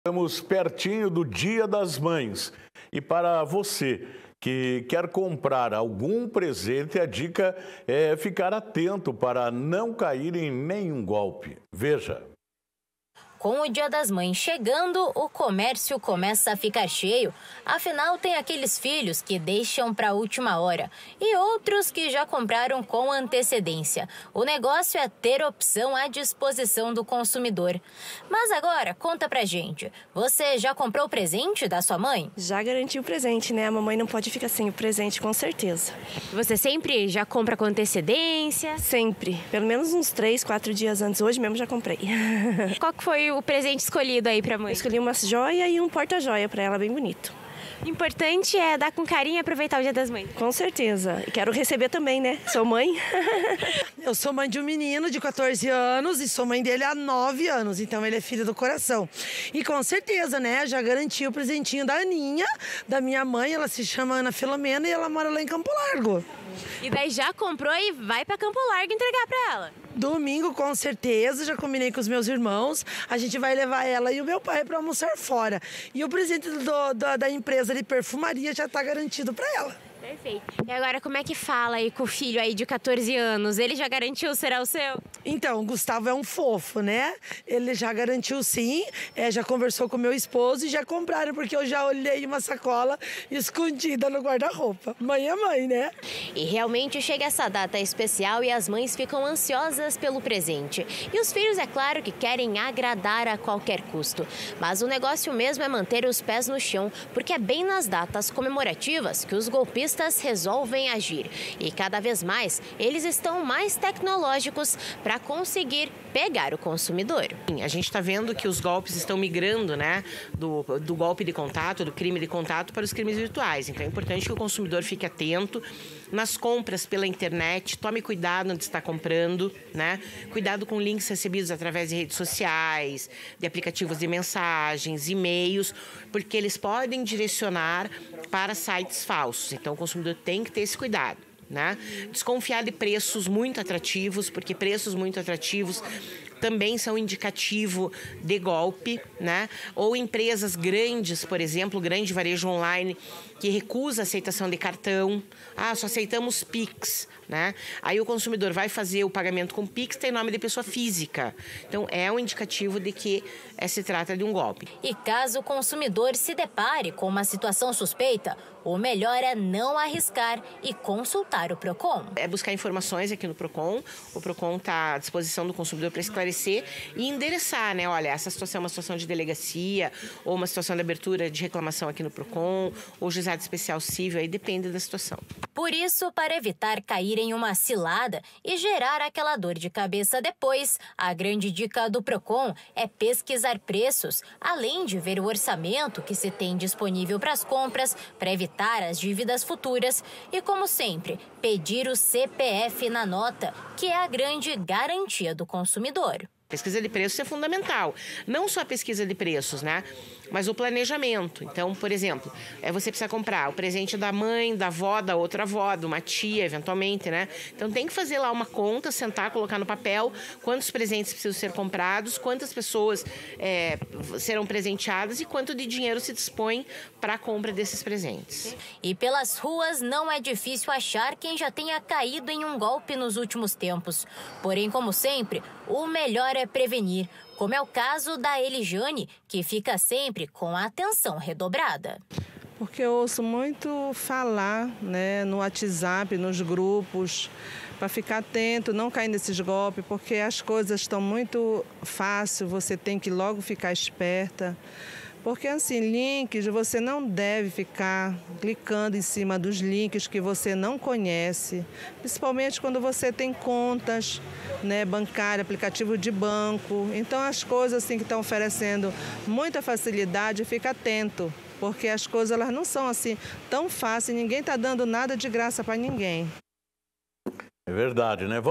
Estamos pertinho do Dia das Mães e para você que quer comprar algum presente, a dica é ficar atento para não cair em nenhum golpe. Veja. Com o Dia das Mães chegando, o comércio começa a ficar cheio. Afinal, tem aqueles filhos que deixam para a última hora e outros que já compraram com antecedência. O negócio é ter opção à disposição do consumidor. Mas agora, conta pra gente, você já comprou o presente da sua mãe? Já garanti o presente, né? A mamãe não pode ficar sem o presente, com certeza. Você sempre já compra com antecedência? Sempre. Pelo menos uns 3, 4 dias antes. Hoje mesmo já comprei. Qual que foi o presente escolhido aí pra mãe? Eu escolhi uma joia e um porta-joia pra ela, bem bonito. O importante é dar com carinho e aproveitar o Dia das Mães. Com certeza. E quero receber também, né? Sou mãe. Eu sou mãe de um menino de 14 anos e sou mãe dele há 9 anos. Então ele é filho do coração. E com certeza, né? Já garanti o presentinho da Aninha, da minha mãe. Ela se chama Ana Filomena e ela mora lá em Campo Largo. E daí já comprou e vai pra Campo Largo entregar pra ela? Domingo, com certeza, já combinei com os meus irmãos. A gente vai levar ela e o meu pai para almoçar fora. E o presente da empresa de perfumaria já está garantido para ela. Perfeito. E agora, como é que fala aí com o filho aí de 14 anos? Ele já garantiu, será o seu? Então, o Gustavo é um fofo, né? Ele já garantiu sim, já conversou com meu esposo e já compraram, porque eu já olhei uma sacola escondida no guarda-roupa. Mãe é mãe, né? E realmente chega essa data especial e as mães ficam ansiosas pelo presente. E os filhos, é claro, que querem agradar a qualquer custo. Mas o negócio mesmo é manter os pés no chão, porque é bem nas datas comemorativas que os golpistas resolvem agir. E cada vez mais, eles estão mais tecnológicos para conseguir pegar o consumidor. A gente está vendo que os golpes estão migrando, né, do golpe de contato, do crime de contato para os crimes virtuais. Então é importante que o consumidor fique atento nas compras pela internet, tome cuidado onde está comprando, né? Cuidado com links recebidos através de redes sociais, de aplicativos de mensagens, e-mails, porque eles podem direcionar para sites falsos. Então o consumidor tem que ter esse cuidado, né? Desconfiar de preços muito atrativos, porque preços muito atrativos também são indicativo de golpe, né? Ou empresas grandes, por exemplo, grande varejo online, que recusa a aceitação de cartão. Ah, só aceitamos Pix, né? Aí o consumidor vai fazer o pagamento com Pix, tem nome de pessoa física. Então, é um indicativo de que se trata de um golpe. E caso o consumidor se depare com uma situação suspeita, o melhor é não arriscar e consultar o Procon. É buscar informações aqui no Procon. O Procon está à disposição do consumidor para esclarecer e endereçar, né? Olha, essa situação é uma situação de delegacia ou uma situação de abertura de reclamação aqui no Procon ou juizado especial civil, aí depende da situação. Por isso, para evitar cair em uma cilada e gerar aquela dor de cabeça depois, a grande dica do Procon é pesquisar preços, além de ver o orçamento que se tem disponível para as compras, para evitar as dívidas futuras e, como sempre, pedir o CPF na nota, que é a grande garantia do consumidor. Pesquisa de preços é fundamental. Não só a pesquisa de preços, né? Mas o planejamento. Então, por exemplo, você precisa comprar o presente da mãe, da avó, da outra avó, de uma tia, eventualmente, né? Então, tem que fazer lá uma conta, sentar, colocar no papel quantos presentes precisam ser comprados, quantas pessoas serão presenteadas e quanto de dinheiro se dispõe para a compra desses presentes. E pelas ruas não é difícil achar quem já tenha caído em um golpe nos últimos tempos. Porém, como sempre, o melhor é prevenir, como é o caso da Elijane, que fica sempre com a atenção redobrada. Porque eu ouço muito falar, né, no WhatsApp, nos grupos, para ficar atento, não cair nesses golpes, porque as coisas estão muito fáceis, você tem que logo ficar esperta. Porque, assim, links, você não deve ficar clicando em cima dos links que você não conhece, principalmente quando você tem contas, né, bancárias, aplicativo de banco. Então, as coisas assim, que estão oferecendo muita facilidade, fica atento, porque as coisas elas não são assim tão fáceis, ninguém está dando nada de graça para ninguém. É verdade, né?